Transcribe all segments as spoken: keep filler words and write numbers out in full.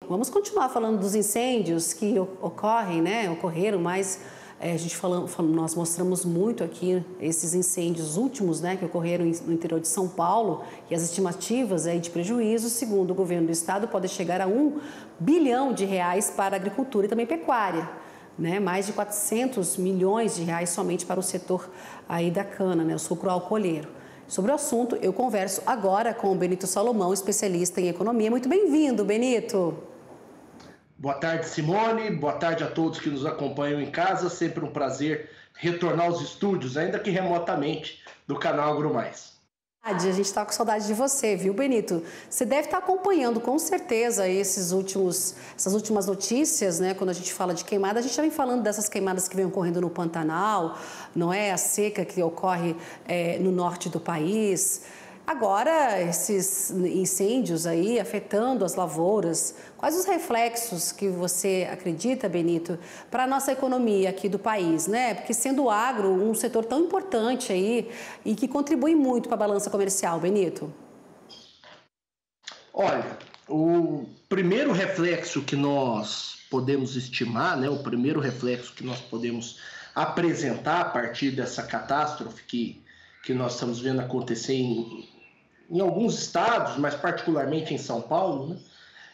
Vamos continuar falando dos incêndios que ocorrem, né? Ocorreram, mas é, a gente falando, nós mostramos muito aqui esses incêndios últimos, né, que ocorreram no interior de São Paulo, e as estimativas aí de prejuízo, segundo o governo do estado, podem chegar a um bilhão de reais para a agricultura e também pecuária, né? Mais de quatrocentos milhões de reais somente para o setor aí da cana, né, o sucro alcooleiro. Sobre o assunto, eu converso agora com o Benito Salomão, especialista em economia. Muito bem-vindo, Benito. Boa tarde, Simone. Boa tarde a todos que nos acompanham em casa. Sempre um prazer retornar aos estúdios, ainda que remotamente, do canal AgroMais. A gente está com saudade de você, viu, Benito? Você deve estar acompanhando com certeza esses últimos, essas últimas notícias, né? Quando a gente fala de queimada, a gente já vem falando dessas queimadas que vem ocorrendo no Pantanal, não é? A seca que ocorre é, no norte do país. Agora, esses incêndios aí afetando as lavouras, quais os reflexos que você acredita, Benito, para a nossa economia aqui do país, né? Porque sendo o agro um setor tão importante aí e que contribui muito para a balança comercial, Benito. Olha, o primeiro reflexo que nós podemos estimar, né? O primeiro reflexo que nós podemos apresentar a partir dessa catástrofe que, que nós estamos vendo acontecer em em alguns estados, mas particularmente em São Paulo, né?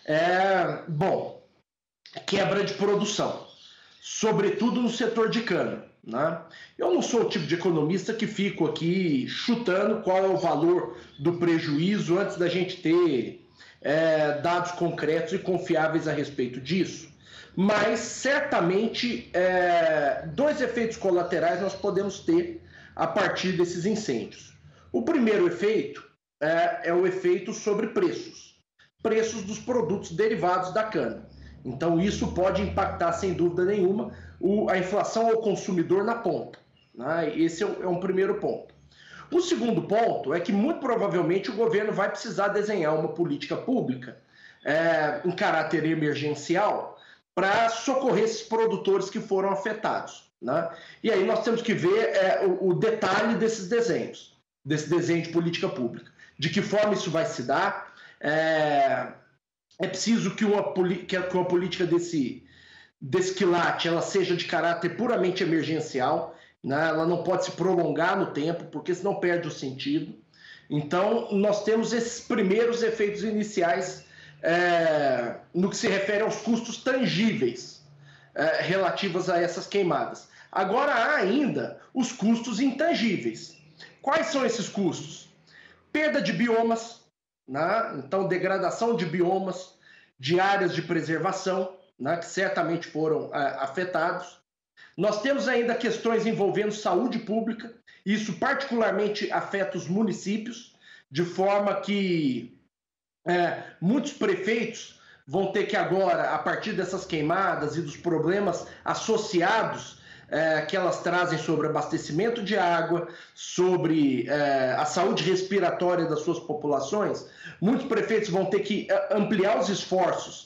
É, bom, quebra de produção, sobretudo no setor de cana, né? Eu não sou o tipo de economista que fico aqui chutando qual é o valor do prejuízo antes da gente ter é, dados concretos e confiáveis a respeito disso, mas certamente é, dois efeitos colaterais nós podemos ter a partir desses incêndios. O primeiro efeito É, é o efeito sobre preços, preços dos produtos derivados da cana. Então isso pode impactar, sem dúvida nenhuma, o, a inflação ao consumidor na ponta, né? Esse é, é um primeiro ponto. O segundo ponto é que muito provavelmente o governo vai precisar desenhar uma política pública é, em caráter emergencial para socorrer esses produtores que foram afetados, né? E aí nós temos que ver é, o, o detalhe desses desenhos, desse desenho de política pública. De que forma isso vai se dar? É, é preciso que uma, que uma política desse, desse quilate ela seja de caráter puramente emergencial, né? Ela não pode se prolongar no tempo, porque senão perde o sentido. Então, nós temos esses primeiros efeitos iniciais é, no que se refere aos custos tangíveis é, relativos a essas queimadas. Agora, há ainda os custos intangíveis. Quais são esses custos? Perda de biomas, né? Então degradação de biomas, de áreas de preservação, né? Que certamente foram é, afetados. Nós temos ainda questões envolvendo saúde pública, isso particularmente afeta os municípios, de forma que é, muitos prefeitos vão ter que agora, a partir dessas queimadas e dos problemas associados É, que elas trazem sobre abastecimento de água, sobre é, a saúde respiratória das suas populações, muitos prefeitos vão ter que ampliar os esforços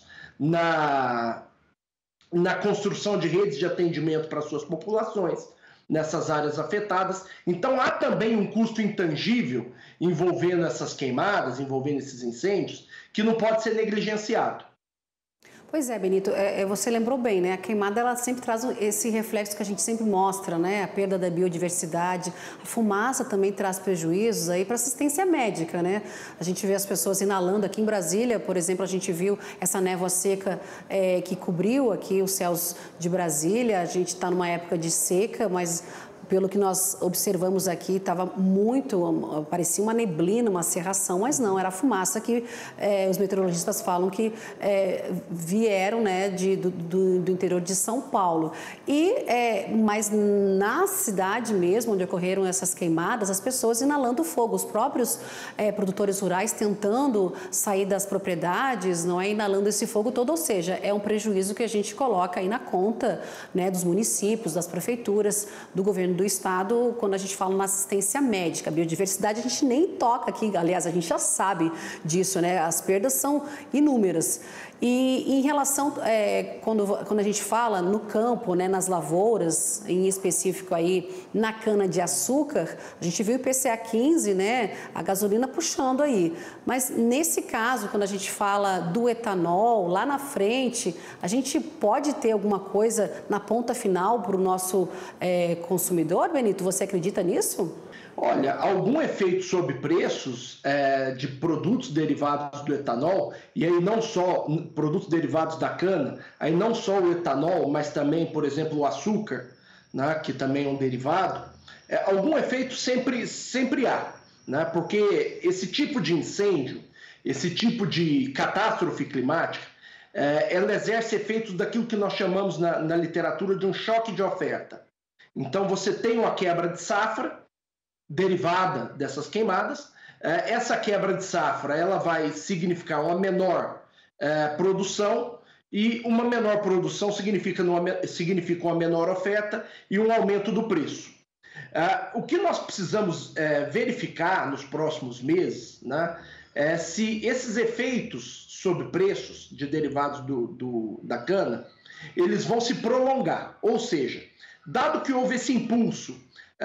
na, na construção de redes de atendimento para suas populações nessas áreas afetadas. Então há também um custo intangível envolvendo essas queimadas, envolvendo esses incêndios, que não pode ser negligenciado. Pois é, Benito, é, você lembrou bem, né? A queimada ela sempre traz esse reflexo que a gente sempre mostra, né? A perda da biodiversidade, a fumaça também traz prejuízos aí para assistência médica, né? A gente vê as pessoas inalando aqui em Brasília, por exemplo, a gente viu essa névoa seca é, que cobriu aqui os céus de Brasília. A gente está numa época de seca, mas pelo que nós observamos aqui, estava muito, parecia uma neblina, uma cerração, mas não, era a fumaça que é, os meteorologistas falam que é, vieram, né, de, do, do interior de São Paulo. E, é, mas na cidade mesmo, onde ocorreram essas queimadas, as pessoas inalando fogo, os próprios é, produtores rurais tentando sair das propriedades, não é, inalando esse fogo todo, ou seja, é um prejuízo que a gente coloca aí na conta, né, dos municípios, das prefeituras, do governo do estado, quando a gente fala na assistência médica. Biodiversidade a gente nem toca aqui, aliás, a gente já sabe disso, né? As perdas são inúmeras. E em relação, é, quando, quando a gente fala no campo, né, nas lavouras, em específico aí na cana-de-açúcar, a gente viu o I P C A quinze, né, a gasolina puxando aí. Mas nesse caso, quando a gente fala do etanol, lá na frente, a gente pode ter alguma coisa na ponta final para o nosso é, consumidor, Benito? Você acredita nisso? Olha, algum efeito sobre preços é, de produtos derivados do etanol, e aí não só produtos derivados da cana, aí não só o etanol, mas também, por exemplo, o açúcar, né, que também é um derivado, é, algum efeito sempre, sempre há, né, porque esse tipo de incêndio, esse tipo de catástrofe climática, é, ela exerce efeitos daquilo que nós chamamos na, na literatura de um choque de oferta. Então você tem uma quebra de safra, derivada dessas queimadas, essa quebra de safra ela vai significar uma menor eh, produção, e uma menor produção significa, uma, significa uma menor oferta e um aumento do preço. Eh, o que nós precisamos eh, verificar nos próximos meses, né, é se esses efeitos sobre preços de derivados do, do, da cana, eles vão se prolongar, ou seja, dado que houve esse impulso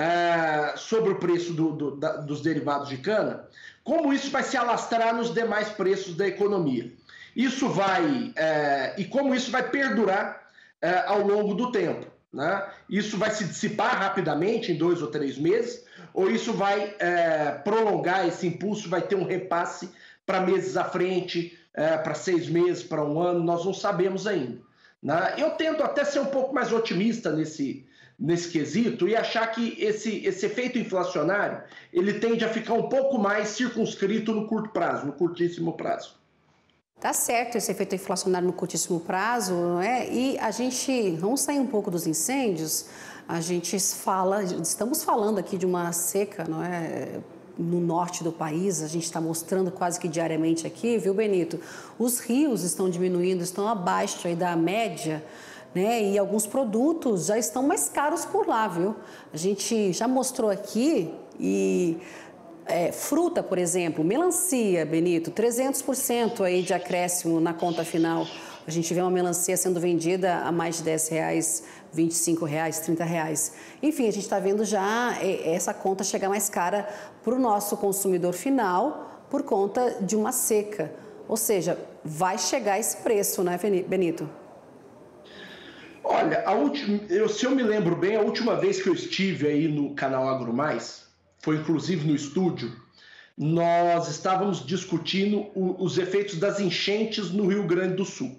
É, sobre o preço do, do, da, dos derivados de cana, como isso vai se alastrar nos demais preços da economia. Isso vai, é, e como isso vai perdurar é, ao longo do tempo, né? Isso vai se dissipar rapidamente em dois ou três meses, ou isso vai é, prolongar esse impulso, vai ter um repasse para meses à frente, é, para seis meses, para um ano, nós não sabemos ainda, né? Eu tento até ser um pouco mais otimista nesse nesse quesito e achar que esse, esse efeito inflacionário ele tende a ficar um pouco mais circunscrito no curto prazo, no curtíssimo prazo. Tá certo esse efeito inflacionário no curtíssimo prazo, não é? E a gente, vamos sair um pouco dos incêndios, a gente fala, estamos falando aqui de uma seca, não é? No norte do país, a gente está mostrando quase que diariamente aqui, viu, Benito? Os rios estão diminuindo, estão abaixo aí da média, né? E alguns produtos já estão mais caros por lá, viu? A gente já mostrou aqui e é, fruta, por exemplo, melancia, Benito, trezentos por cento aí de acréscimo na conta final. A gente vê uma melancia sendo vendida a mais de dez reais, vinte e cinco reais, trinta reais. Enfim, a gente está vendo já essa conta chegar mais cara para o nosso consumidor final por conta de uma seca. Ou seja, vai chegar esse preço, né, Benito? Olha, a última, eu, se eu me lembro bem, a última vez que eu estive aí no canal Agro Mais, foi inclusive no estúdio, nós estávamos discutindo o, os efeitos das enchentes no Rio Grande do Sul.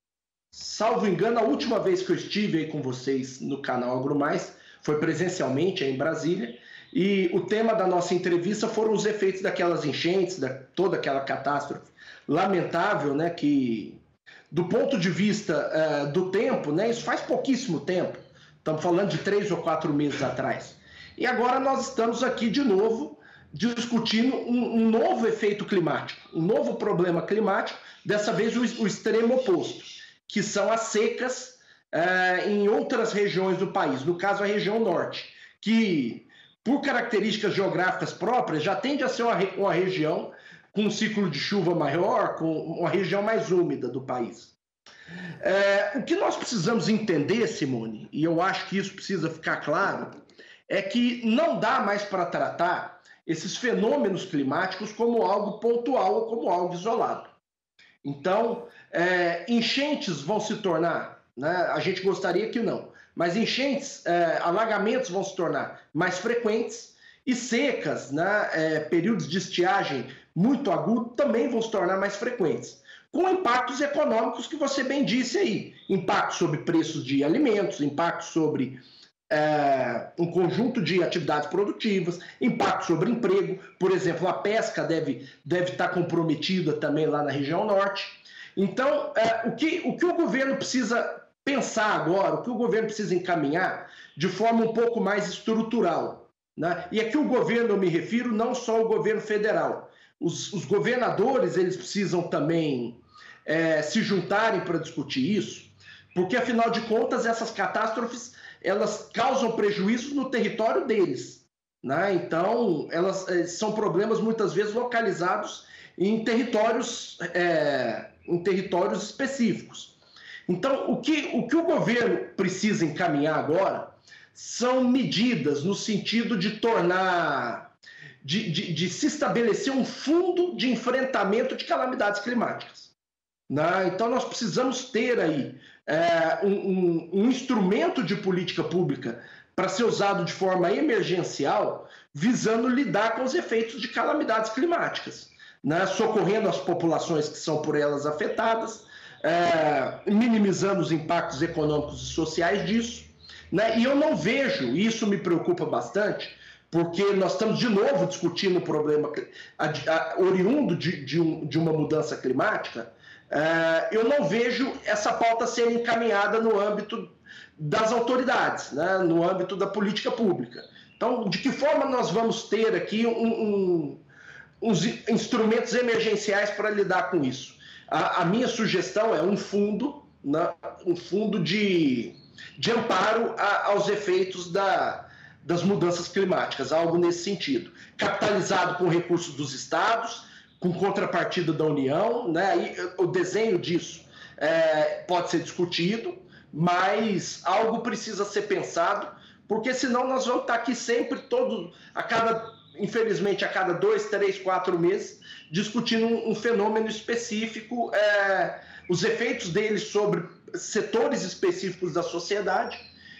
Salvo engano, a última vez que eu estive aí com vocês no canal Agro Mais foi presencialmente aí em Brasília, e o tema da nossa entrevista foram os efeitos daquelas enchentes, da toda aquela catástrofe lamentável, né, que do ponto de vista uh, do tempo, né, isso faz pouquíssimo tempo, estamos falando de três ou quatro meses atrás. E agora nós estamos aqui de novo discutindo um, um novo efeito climático, um novo problema climático, dessa vez o, o extremo oposto, que são as secas uh, em outras regiões do país, no caso a região norte, que por características geográficas próprias já tende a ser uma, uma região com um ciclo de chuva maior, com uma região mais úmida do país. É, o que nós precisamos entender, Simone, e eu acho que isso precisa ficar claro, é que não dá mais para tratar esses fenômenos climáticos como algo pontual ou como algo isolado. Então, é, enchentes vão se tornar, né, a gente gostaria que não, mas enchentes, é, alagamentos vão se tornar mais frequentes, e secas, né, é, períodos de estiagem muito agudos também vão se tornar mais frequentes, com impactos econômicos que você bem disse aí, impacto sobre preços de alimentos, impacto sobre é, um conjunto de atividades produtivas, impacto sobre emprego, por exemplo, a pesca deve, deve estar comprometida também lá na região norte. Então, é, o, que, o que o governo precisa pensar agora, o que o governo precisa encaminhar de forma um pouco mais estrutural, né? E aqui o governo, eu me refiro não só ao governo federal. Os, os governadores, eles precisam também é, se juntarem para discutir isso, porque, afinal de contas, essas catástrofes, elas causam prejuízos no território deles, né? Então, elas é, são problemas muitas vezes localizados em territórios é, em territórios específicos. Então, o que, o que o governo precisa encaminhar agora são medidas no sentido de tornar, de, de, de se estabelecer um fundo de enfrentamento de calamidades climáticas. Né? Então, nós precisamos ter aí é, um, um, um instrumento de política pública para ser usado de forma emergencial, visando lidar com os efeitos de calamidades climáticas, né? Socorrendo as populações que são por elas afetadas, é, minimizando os impactos econômicos e sociais disso. Né? E eu não vejo, e isso me preocupa bastante, porque nós estamos de novo discutindo o problema a, a, oriundo de, de, um, de uma mudança climática. É, eu não vejo essa pauta sendo encaminhada no âmbito das autoridades, né? No âmbito da política pública. Então, de que forma nós vamos ter aqui um, um, uns instrumentos emergenciais para lidar com isso? A, a minha sugestão é um fundo, né? um fundo de, de amparo a, aos efeitos da, das mudanças climáticas, algo nesse sentido. Capitalizado com recursos dos estados, com contrapartida da União, né? E o desenho disso é, pode ser discutido, mas algo precisa ser pensado, porque senão nós vamos estar aqui sempre, todo, a cada, infelizmente, a cada dois, três, quatro meses, discutindo um, um fenômeno específico, é, os efeitos dele sobre setores específicos da sociedade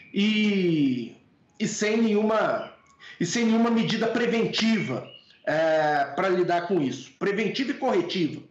e, e, sem, nenhuma, e sem nenhuma medida preventiva é, para lidar com isso, preventiva e corretiva.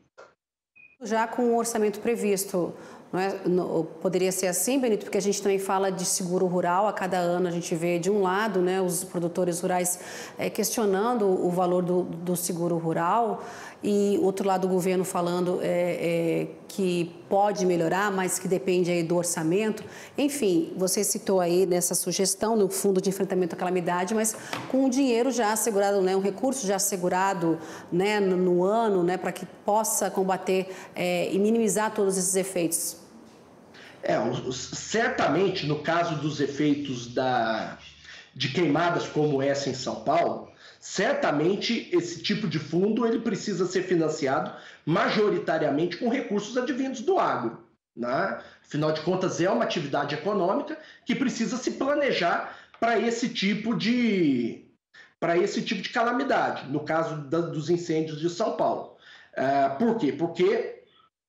Já com o orçamento previsto, não é? Poderia ser assim, Benito, porque a gente também fala de seguro rural. A cada ano a gente vê, de um lado, né, os produtores rurais é, questionando o valor do, do seguro rural e, outro lado, o governo falando é, é, que pode melhorar, mas que depende aí do orçamento. Enfim, você citou aí nessa sugestão no Fundo de Enfrentamento à Calamidade, mas com o dinheiro já assegurado, né, um recurso já assegurado, né, no, no ano, né, para que possa combater é, e minimizar todos esses efeitos. É, certamente, no caso dos efeitos da, de queimadas como essa em São Paulo, certamente esse tipo de fundo ele precisa ser financiado majoritariamente com recursos advindos do agro. Né? Afinal de contas, é uma atividade econômica que precisa se planejar para esse tipo de, para esse tipo de calamidade, no caso da, dos incêndios de São Paulo. É, por quê? Porque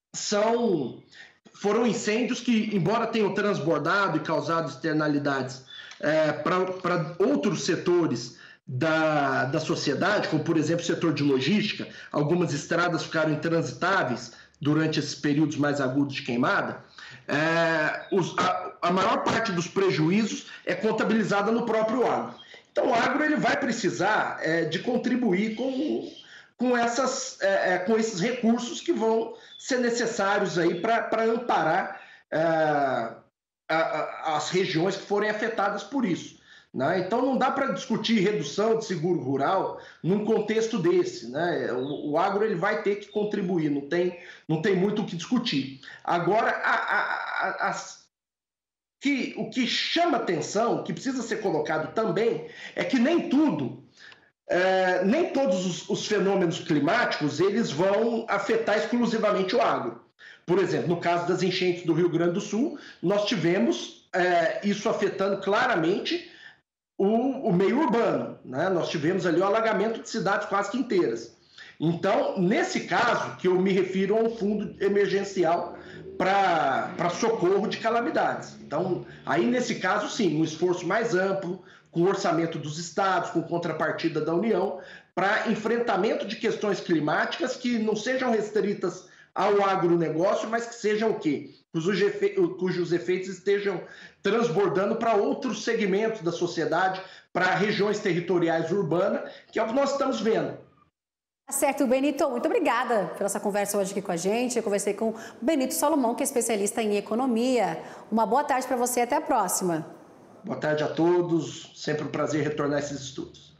são... foram incêndios que, embora tenham transbordado e causado externalidades é, para outros setores da, da sociedade, como, por exemplo, o setor de logística, algumas estradas ficaram intransitáveis durante esses períodos mais agudos de queimada, é, os, a, a maior parte dos prejuízos é contabilizada no próprio agro. Então, o agro ele vai precisar é, de contribuir com... Com, essas, é, com esses recursos que vão ser necessários aí para amparar é, a, a, as regiões que forem afetadas por isso. Né? Então não dá para discutir redução de seguro rural num contexto desse. Né? O, o agro ele vai ter que contribuir, não tem, não tem muito o que discutir. Agora, a, a, a, as, que, o que chama atenção, o que precisa ser colocado também, é que nem tudo... É, nem todos os, os fenômenos climáticos eles vão afetar exclusivamente o agro. Por exemplo, no caso das enchentes do Rio Grande do Sul, nós tivemos é, isso afetando claramente o, o meio urbano. Né? Nós tivemos ali o alagamento de cidades quase que inteiras. Então, nesse caso, que eu me refiro a um fundo emergencial para socorro de calamidades. Então, aí nesse caso, sim, um esforço mais amplo, com orçamento dos estados, com contrapartida da União, para enfrentamento de questões climáticas que não sejam restritas ao agronegócio, mas que sejam o quê? Cujos, efe... Cujos efeitos estejam transbordando para outros segmentos da sociedade, para regiões territoriais urbanas, que é o que nós estamos vendo. Tá certo, Benito. Muito obrigada pela essa conversa hoje aqui com a gente. Eu conversei com o Benito Salomão, que é especialista em economia. Uma boa tarde para você e até a próxima. Boa tarde a todos, sempre um prazer retornar a esses estudos.